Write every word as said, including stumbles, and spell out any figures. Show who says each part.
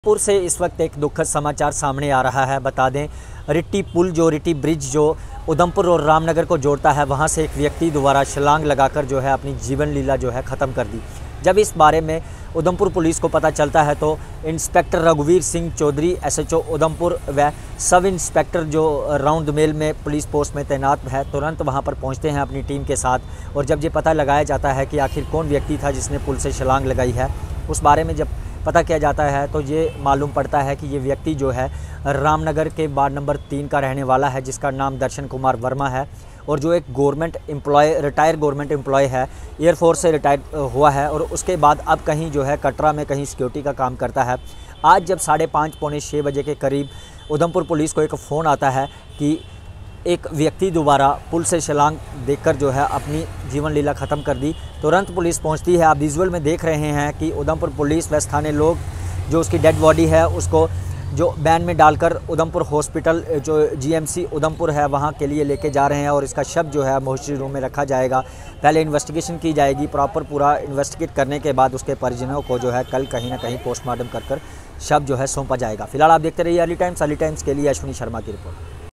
Speaker 1: पुर से इस वक्त एक दुखद समाचार सामने आ रहा है। बता दें, रिट्टी पुल जो रिट्टी ब्रिज जो उधमपुर और रामनगर को जोड़ता है, वहां से एक व्यक्ति द्वारा छलांग लगाकर जो है अपनी जीवन लीला जो है ख़त्म कर दी। जब इस बारे में उधमपुर पुलिस को पता चलता है तो इंस्पेक्टर रघुवीर सिंह चौधरी एसएचओ उधमपुर व सब इंस्पेक्टर जो राउंड मेल में पुलिस पोस्ट में तैनात है, तुरंत वहां पर पहुंचते हैं अपनी टीम के साथ। और जब ये पता लगाया जाता है कि आखिर कौन व्यक्ति था जिसने पुल से छलांग लगाई है, उस बारे में जब पता किया जाता है तो ये मालूम पड़ता है कि ये व्यक्ति जो है रामनगर के वार्ड नंबर तीन का रहने वाला है, जिसका नाम दर्शन कुमार वर्मा है और जो एक government employee retire government employee है, एयरफोर्स से रिटायर हुआ है और उसके बाद अब कहीं जो है कटरा में कहीं सिक्योरिटी का काम करता है। आज जब साढ़े पाँच पौने छः बजे के करीब उधमपुर पुलिस को एक फ़ोन आता है कि एक व्यक्ति दोबारा पुल से छलांग देकर जो है अपनी जीवन लीला ख़त्म कर दी। तुरंत पुलिस पहुंचती है। आप विजुअल में देख रहे हैं कि उधमपुर पुलिस व स्थानीय लोग जो उसकी डेड बॉडी है उसको जो वैन में डालकर उधमपुर हॉस्पिटल जो जीएमसी उधमपुर है वहां के लिए लेके जा रहे हैं और इसका शव जो है मोर्चरी रूम में रखा जाएगा। पहले इन्वेस्टिगेशन की जाएगी, प्रॉपर पूरा इन्वेस्टिगेट करने के बाद उसके परिजनों को जो है कल कहीं ना कहीं पोस्टमार्टम कर कर शव जो है सौंपा जाएगा। फिलहाल आप देखते रहिए अर्ली टाइम्स। अर्ली टाइम्स के लिए अश्विनी शर्मा की रिपोर्ट।